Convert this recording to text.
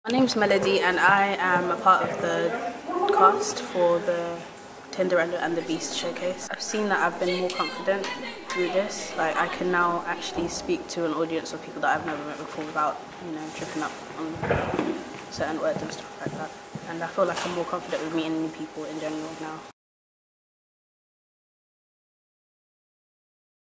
My name's Melodie and I am a part of the cast for the Tinderella and the Beast showcase. I've seen that I've been more confident through this. Like, I can now actually speak to an audience of people that I've never met before without, tripping up on certain words and stuff like that. And I feel like I'm more confident with meeting new people in general now.